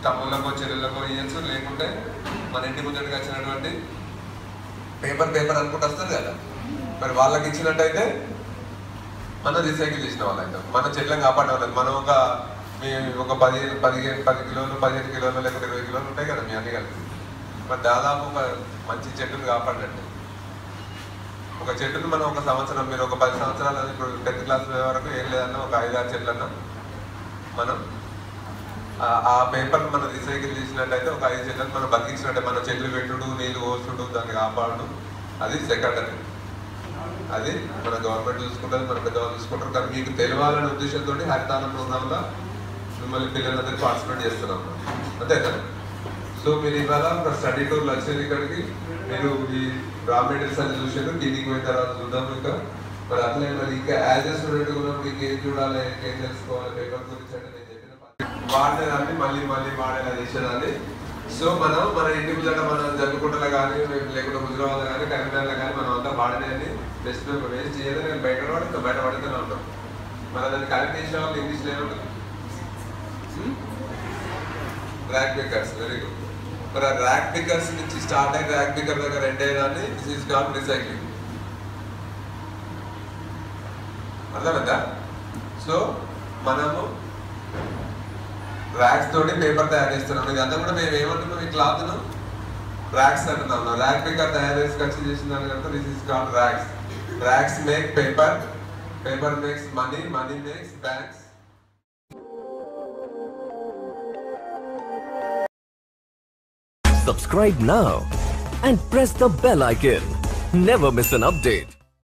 తమ్ముళ్ళకో చెల్లెళ్ళకో ఇవ్వచ్చు, లేకుంటే మన ఇంటి ముందటికి వచ్చినటువంటి పేపర్ అనుకుంటూ వస్తుంది కదా, మరి వాళ్ళకి ఇచ్చినట్టయితే మనం రీసైకిల్ చేసిన వాళ్ళైతే మన చెట్లను కాపాడే వాళ్ళకి మనం ఒక 10 కిలోలు 15 కిలోలు లేకపోతే 20 కిలోలు ఉంటాయి కదా మీ అన్ని కలిపి, మరి దాదాపు ఒక మంచి చెట్టును కాపాడినట్టు. ఒక చెట్టును మనం ఒక సంవత్సరం, మీరు ఒక 10 సంవత్సరాలు ఇప్పుడు 10th క్లాస్ వరకు ఏం లేదన్నా ఒక 5-6 చెట్లన్నా మనం ఆ పేపర్ని మనం రీసైకిల్ చేసినట్టయితే ఒక 5 చెట్లను మనం బతికించినట్టే. మన చెట్లు పెట్టుడు, నీళ్ళు పోసుడు, దాన్ని కాపాడు, అది సెకండరీ. అది మన గవర్నమెంట్ చూసుకుంటుంది, మన పెద్దవాళ్ళు చూసుకుంటారు. కానీ మీకు తెలియాలనే ఉద్దేశంతో హరితారం ప్రోగ్రాంలో మిమ్మల్ని పిల్లలందరికీ పార్టిసిపేట్ చేస్తున్నాం, అంతే కదా. సో మీరు ఇవాళ ఒక స్టడీ టూర్లు వచ్చేది ఇక్కడికి, మీరు ఈ రా మెటీరియల్స్ అని చూసారు, టీవీకి పోయిన తర్వాత చూద్దాం ఇంకా. మరి అట్లే మరి ఇంకా యాజ్ ఎ స్టూడెంట్ కూడా మీకు ఏం చూడాలి, ఏం తెలుసుకోవాలి పేపర్ గురించి అంటే నేను చెప్పిన వాడేదాన్ని మళ్ళీ వాడేలా చేసేదాన్ని. సో మనం మన ఇంటి ముందట మనం జరుగుకుంటలో కానీ లేకుంటే హుజరాబాద్ కానీ కరీంనగర్లో కానీ మనం అంతా వాడినని బెస్ట్ పేపర్ వేస్ట్ చేయదు. నేను బయట పడుతూనే ఉంటాం. మన దాన్ని కరెక్ట్ చేసే వాళ్ళు ఇంగ్లీష్లో ఏముంటుంది, ర్యాక్ పికర్స్. Very good. మరి ఆ ర్యాక్ పికర్స్ నుంచి స్టార్ట్ అయ్యి ర్యాక్ పికర్ దగ్గర ఎండ్ అయ్యేదాన్ని దిస్ ఈస్ కాల్డ్ రీసైక్లింగ్. అర్థమైందా? సో మనము ర్యాక్స్ తోటి పేపర్ తయారు చేస్తున్నాం. ఇదంతా కూడా మేము ఏమంటున్నాం, ఈ క్లాత్ను ర్యాక్స్ అంటున్నాం. ర్యాక్ పికర్ తయారు చేసి ఖర్చు చేసిన దాని కనుక this is called rags. Rags make paper makes money makes banks. Subscribe now and press the bell icon. Never miss an update.